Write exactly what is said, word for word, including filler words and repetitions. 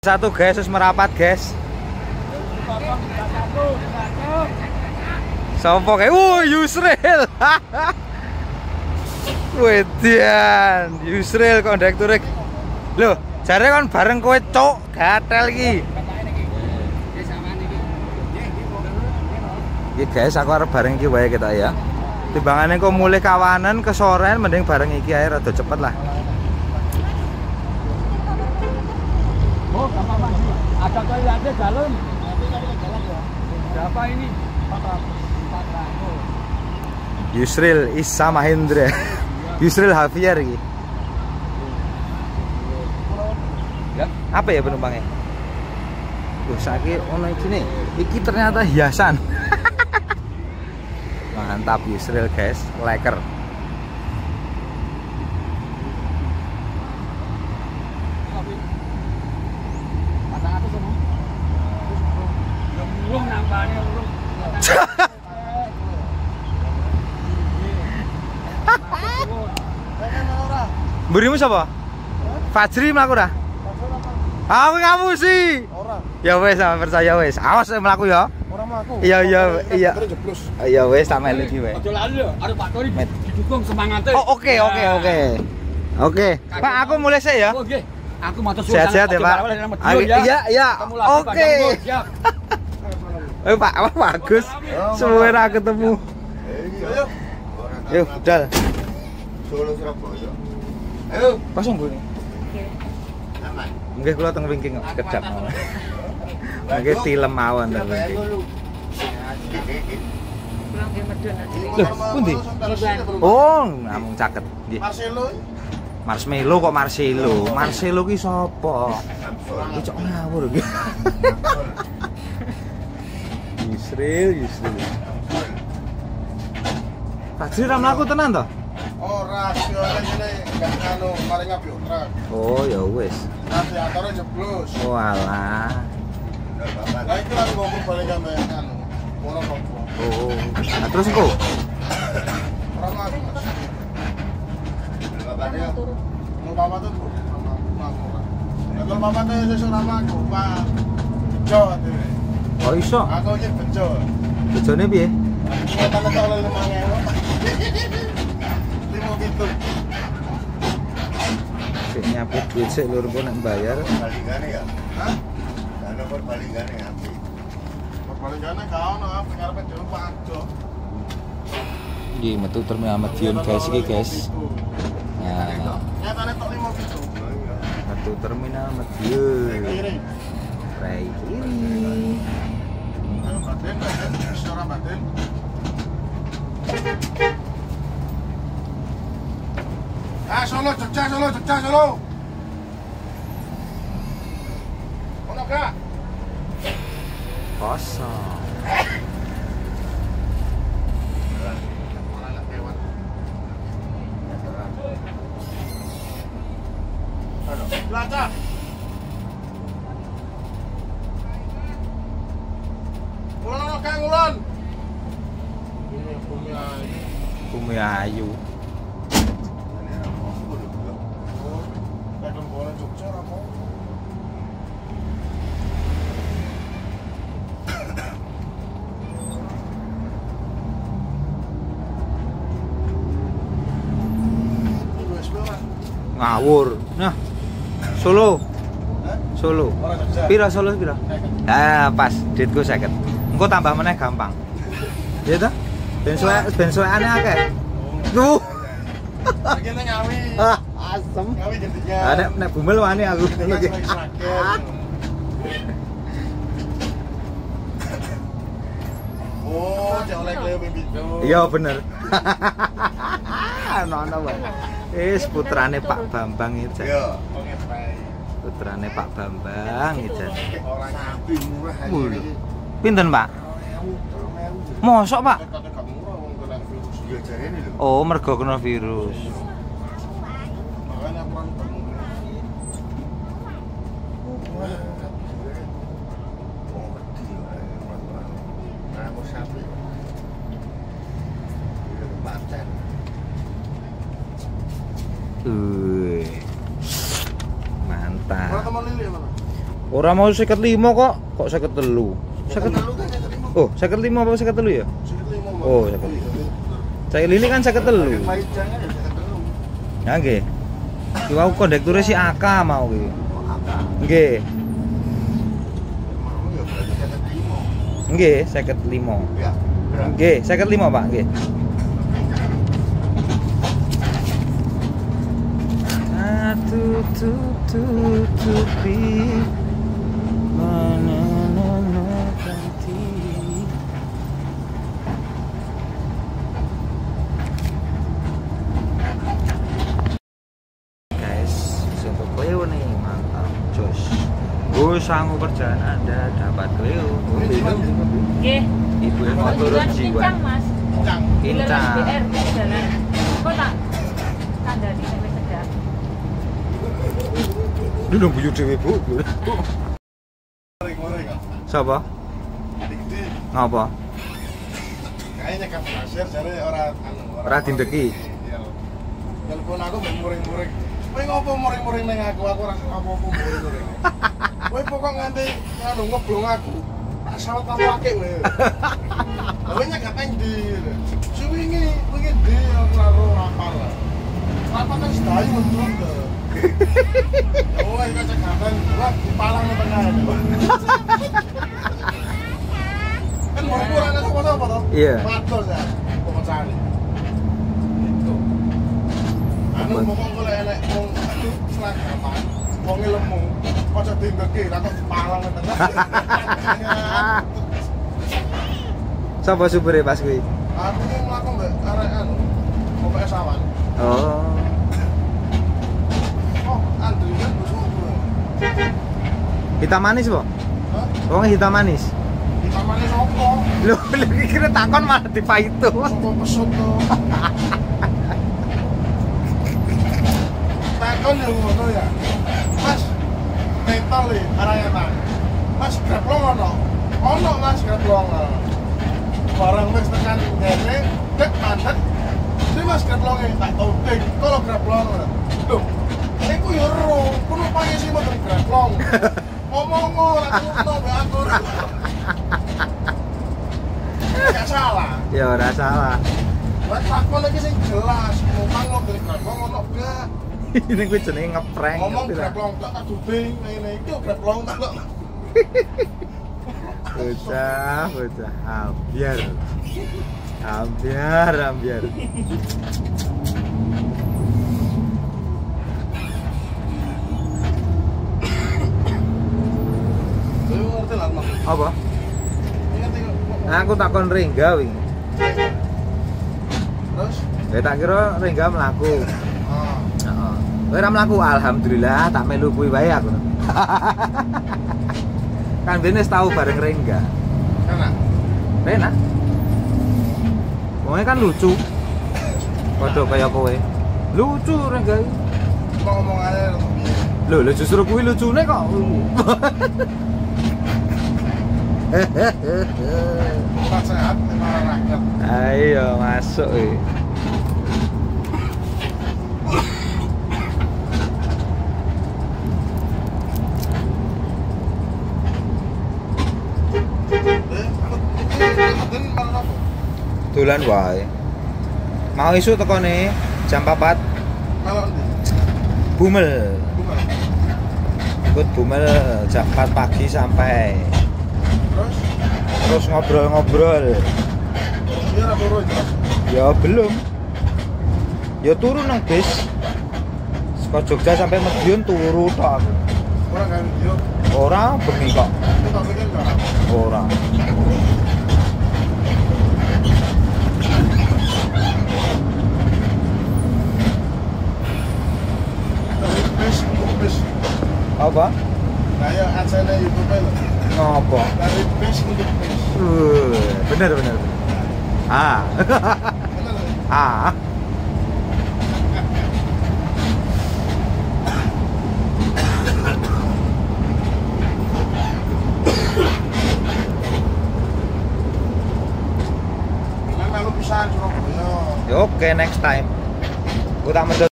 Satu guys, terus merapat guys. Sopo kayak, wuh Yusril. Wedian, Yusril kondektur. Loh, jare kon bareng kowe cok, gatel iki. Iki guys, aku arep bareng iki wae kita ya. Timbangane kok mulai kawanan ke soren mending bareng iki ae rada cepet lah. Oh, gampang Pak. Ada toiletnya dalam. Berapa ini? empat ratus. Yusril Issa Mahendra. Yusril Hafiar iki. Ya. Apa ya penumpangnya? Loh, saiki ono iki nih. Iki ternyata hiasan. Mantap Yusril guys, leker. Burimu siapa? Fajri mlaku ora? Aku ngamu sih. Ora. Ya wes sama percaya wes. Awas mlaku ya. Ora mlaku. Iya iya iya. Iya wes sama lagi wes. Aja lali lho, arep Pak Tori didukung semangatnya. Oh oke oke oke. Oke. Pak aku mulai sih ya. Oh nggih. Aku matur suwun. Sehat-sehat ya Pak. Iya iya. Oke. Eh Pak, apa bagus. Semua ketemu. Yuk, budal. Solo Surabaya. Ayo, pasang gue nih. Aman. Mungkin kalau teng wingking sekejap. Mungkin tilem mawon teng wingking. Loh, pundi? Oh, namung caket. Nggih. Marcelo. Marshmello kok Marcelo? Marcelo ki sapa? Iki cok ngawur iki. Yusril, Yusril. Fajri ra mlaku tenan to? Ora, sione ngene gak anu paling ngabuk truk. Oh, ya wis. Radiatornya jeblos. Walah. Lah iki lagi ngomong balik sampe anu. Ora apa. Oh. Nah, terus engko? Ora mlaku. Bapaknya turun. Mau bapak tuh. Kalau bapak tuh sesuk ora mlaku, Pak. Bejo dhewe. Oh iso. Aku iki bejo. Bejone piye? Tanda tak oleh lima ewu. Lima gitu. Sik nyaput duit sik lur pun nek bayar. Balingane ya? Hah? Ana kok balingane apik. Balingane ka ono apa karepe dhewe pajo. Iki metu terminal Madiun guys iki guys. Nah, nyatane tok lima gitu. metu terminal Madiun. Rai kiri. Batin, batin, secara batin. Ah, Solo, Jogja, Solo, Jogja, Solo. Ono gak? Kosong. Belajar. Ulun ono Kang Ulun. Ini Bumi Ayu. Bumi Ayu. Oh, kadang bola Jogja ora mau. Ngawur. Nah. Solo. Solo. Pira Solo pira? Ah, pas duitku seket. Engko tambah meneh gampang. Ya toh? Ben suwe ben suweane akeh. Tuh. Iki nang Ngawi. Ah, asem. Ngawi gendinya. Ah, nek nek bumel wani aku. Oh, jauh lek lewe bidu. Iya bener. Ono-ono wae. Wis putrane Pak Bambang iki. Iya. Putrane Pak Bambang iki. Ora sapi murah. Mulu. Pinten, Pak? Mosok, Pak? Ya jarene lho. Oh, mergo kena virus. Makanya kurang Uh, mantap. Mana teman Lili mana? Ora mau seket lima kok, kok seket telu. Seket Telu kan seket lima. Oh, seket lima apa seket telu ya? Seket lima, Bang. Oh, seket lima. Saya lili kan seket telu. Main jangan ya seket telu. Ya nggih. Ki wau kondekture si Aka mau ki. Nggih. Mau ya berarti seket lima. Nggih, seket lima. Ya. Nggih, seket lima, Pak, nggih. Tutupi mana nanti. Guys, untuk Cleo nih mantap, jos. Oh, sanggup kerjaan Anda dapat Cleo. Oke. Ibu yang mau turun jiwa. Kincang, Mas. Cang. Kincang. B R di jalan. Kok tak kandhani sampai sedap. Lu dong buyut dhewe, Bu. Goreng-goreng kok. Siapa? Gede. Ngapa? Kayaknya kan pasir jare ora anu Ora dindeki. Iya. Telepon aku ben muring-muring. Kowe ngopo muring-muring ning aku? Aku ora apa-apa muring-muring. Kowe pokok nganti anu ngeblong aku. Tak salah tak akeh kowe. Kowe nyek ndi? Suwingi wingi ndi aku ora ro rapal. Rapal kan sedayu menurut to. Oh, ini kacang gaten, wah dipalang di tengah. Kan mau kurang ada apa-apa toh? Iya. Matos ya, pemecahane. Itu. Anu pokok kalau elek wong aduh selagapan, wonge lemu, aja dindeke, ra kok dipalang di tengah. Siapa supire pas kuwi? Aku mau mlaku mbek arek anu, mau sawan. Oh. Oh, Andrian busuk. Hitam manis, Po? Hah? Wong hitam manis. Ditamane sopo? Loh, lagi kira takon malah dipaitu. Sopo pesut to? Takon yo ngono ya. Mas, tetal e arayan. Mas greplong ono. Ono Mas greplong. Barang wis tekan kene, dek mandek. Ini Mas greplonge tak tau dek, kalau greplong. Loh, iku yo ro, kudu pakai sih motor greplong. Ngomong ora kudu mbak aku. Gak salah. Ya ora salah. Lah takon iki sing jelas, ngomong lo dari greplong ono gak? Ini gue jenenge ngeprank. Ngomong ngerti lah. greplong tak tak dubing ngene iki greplong tak. Bocah, bocah. Ambiar. Ambiar, ambiar. Kowe ngerti lah Mas. Apa? Ngerti kok. Aku takon Rengga wingi. Terus Ya tak kira Rengga mlaku. ah Heeh. Kowe ora mlaku, alhamdulillah tak melu kuwi wae aku. Kan dene wis tau bareng Rengga. kana Rena. Wongnya kan lucu. Padha kaya kowe. Lucu Rengga. iki. mau ngomong aja lho piye. Lho, lho justru kuwi lucune kok. Tak sehat malah rakyat. Ayo masuk iki. Eh, aku ini malah apa? Dolan wae. Mau isu tekone jam empat Malah ndi? Bumel. Bukan. Ikut Bumel jam empat pagi sampai. Terus Terus ngobrol-ngobrol. dia ora turun terus. Ya belum. Ya turun nang bis. Saka Jogja sampai Madiun turu tok aku. Orang kan video. Ora bengi kok. Itu tak pikir enggak. Ora. Dari bis untuk bis. Apa? Kayak acara YouTube lho. Ngopo? Dari bis untuk bis. Uh, bener bener. bener. Ah. Bener lho. ah. Memang lu bisa Surabaya. Ya oke, next time. Gua tak medhot